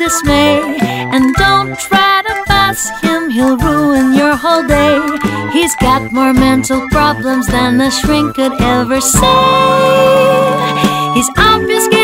dismay. And don't try to fuss him, he'll ruin your whole day. He's got more mental problems than a shrink could ever say. He's obfuscating